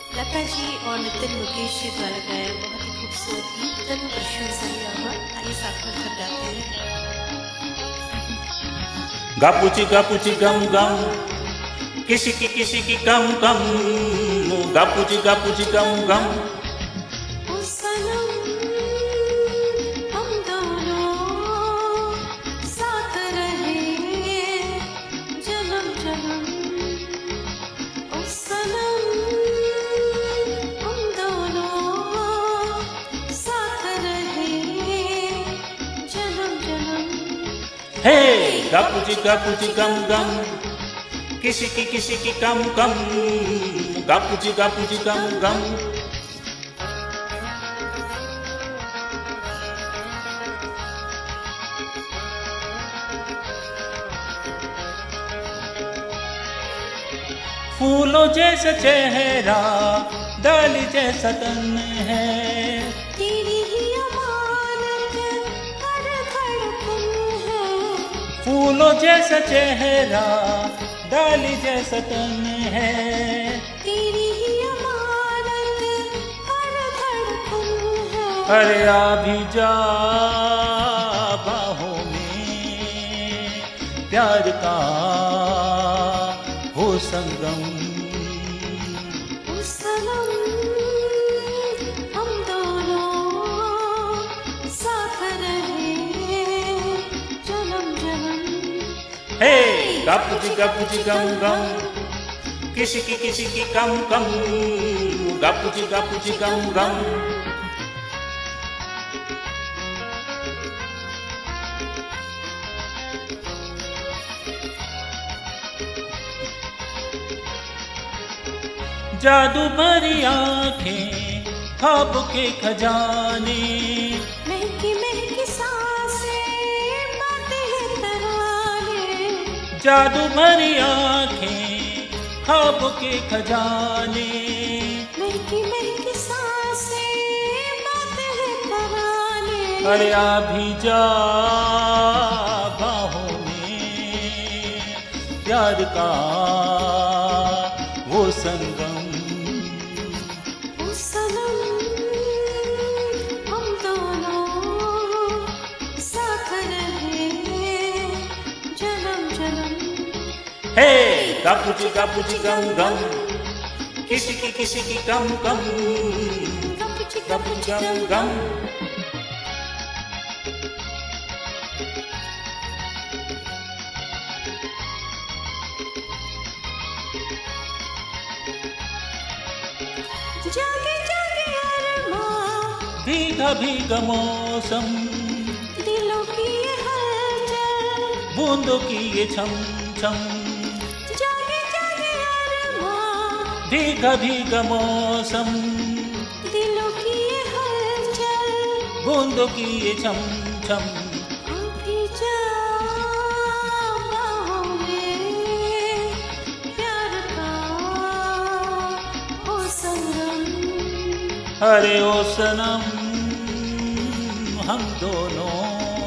लता जी और नितिन मुकेश जी द्वारा गाया बहुत ही खूबसूरत गीत तनु अश्विन सलियामा। आइए साथ में घर गाते हैं। गापुची गम गम किसी की कम कम गापुची गम गम। ओ सनम हम दोनों साथ रहे जन्म जन्म। ओ सनम हम दोनों साथ रहे जन्म जन्म। हे गापुची गम गम किसी की कम कम गापुची गम गम। फूलों जैसा चेहरा डाली जैसा तन है, तेरी ही अमानत हर धड़कन है। फूलों जैसा चेहरा डाली जैसा तन है, तेरी ही अमानत हर धड़कन है। अरे आ भी जा बाहों में प्यार का हो संगम। ओ सनम हम दोनों साथ रहे जन्म जन्म। हे गापुची गम गम किसी की कम कम गापुची गम गम। जादू भरी आंखें ख्वाब के खजाने, महकी महकी सांसें बातें हैं तराने। जादू भरी आंखें ख्वाब के खजाने, महकी महकी सांसें बातें हैं तराने। अरे आ भी जा बाहों में प्यार का वो संगम। ओ सनम हम दोनों साथ रहे जन्म जन्म। हे गापुची गम गम किसी की कम कम गापुची गम गम। जागे जागे अरमां भीगा मौसम, दिलों की ये हलचल बूंदों की ये छम छम। जागे जागे अरमां भीगा मौसम, दिलों की ये हलचल बूंदों की ये छम छम। अभी जा बाहों में प्यार का हो संगम। अरे ओ सनम हम दोनों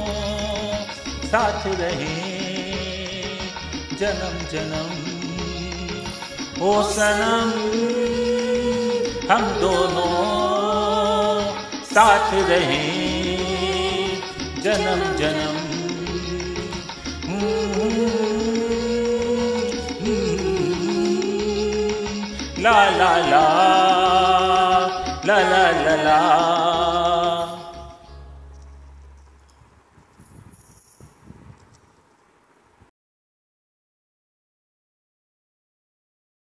साथ रहे जन्म जन्म। ओ सनम हम दोनों साथ रहे जन्म जन्म। ला ला ला ला ला ला ला।